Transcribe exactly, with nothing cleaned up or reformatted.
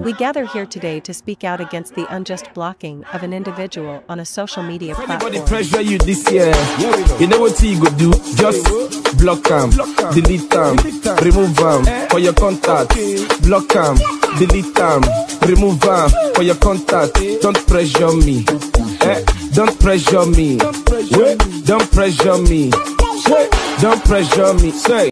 We gather here today to speak out against the unjust blocking of an individual on a social media platform. Anybody pressure you this year, you know what you go do? Just block them, delete them, remove them for your contact. Block them, delete them, remove them for your contact. Don't pressure me, eh? Don't pressure me, wait, don't pressure me, wait, don't pressure me. Say.